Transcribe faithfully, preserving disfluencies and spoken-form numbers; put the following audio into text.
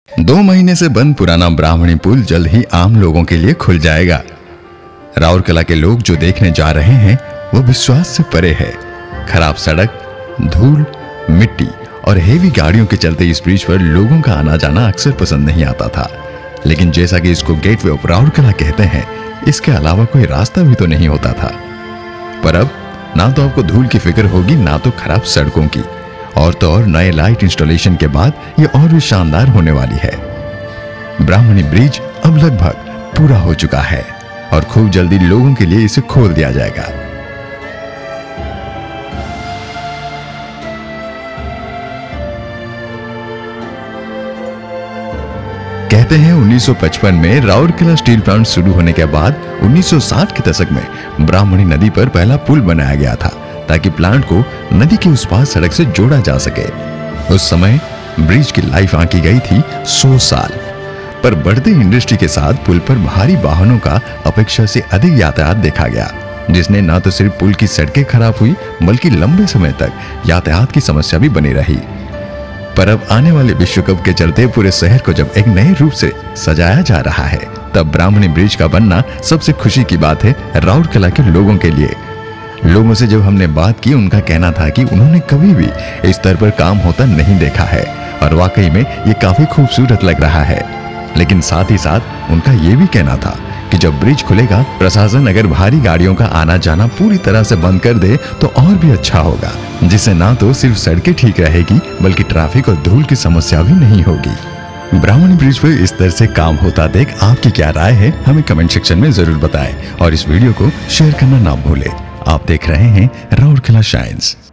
दो महीने से बंद पुराना ब्राह्मणी पुल जल्द ही आम लोगों के लिए खुल जाएगा। राउरकेला के लोग जो देखने जा रहे हैं वो विश्वास से परे है। खराब सड़क, धूल, मिट्टी और हेवी गाड़ियों के चलते इस ब्रिज पर लोगों का आना जाना अक्सर पसंद नहीं आता था, लेकिन जैसा कि इसको गेटवे ऑफ राउरकेला कहते हैं, इसके अलावा कोई रास्ता भी तो नहीं होता था। पर अब ना तो आपको धूल की फिक्र होगी, ना तो खराब सड़कों की, और तो और नए लाइट इंस्टॉलेशन के बाद ये और भी शानदार होने वाली है। ब्राह्मणी ब्रिज अब लगभग पूरा हो चुका है और खूब जल्दी लोगों के लिए इसे खोल दिया जाएगा। कहते हैं उन्नीस सौ पचपन में राउरकेला स्टील प्लांट शुरू होने के बाद उन्नीस सौ साठ के दशक में ब्राह्मणी नदी पर पहला पुल बनाया गया था ताकि प्लांट को नदी के उस पार सड़क से जोड़ा जा सके। उस समय ब्रिज की लाइफ आंकी गई थी सौ साल, पर बढ़ती इंडस्ट्री के साथ पुल पर भारी वाहनों का अपेक्षा से अधिक यातायात देखा गया, जिसने न तो सिर्फ पुल की सड़कें खराब हुई बल्कि लंबे समय तक यातायात की समस्या भी बनी रही। पर अब आने वाले विश्व कप के चलते पूरे शहर को जब एक नए रूप से सजाया जा रहा है, तब ब्राह्मणी ब्रिज का बनना सबसे खुशी की बात है राउरकेला के लोगों के लिए। लोगों से जब हमने बात की, उनका कहना था कि उन्होंने कभी भी इस स्तर पर काम होता नहीं देखा है और वाकई में ये काफी खूबसूरत लग रहा है। लेकिन साथ ही साथ उनका ये भी कहना था कि जब ब्रिज खुलेगा, प्रशासन अगर भारी गाड़ियों का आना जाना पूरी तरह से बंद कर दे तो और भी अच्छा होगा, जिससे ना तो सिर्फ सड़कें ठीक रहेगी बल्कि ट्रैफिक और धूल की समस्या भी नहीं होगी। ब्राह्मणी ब्रिज पर इस तरह से काम होता देख आपकी क्या राय है, हमें कमेंट सेक्शन में जरूर बताएं और इस वीडियो को शेयर करना ना भूलें। आप देख रहे हैं राउरकेला शाइन्स।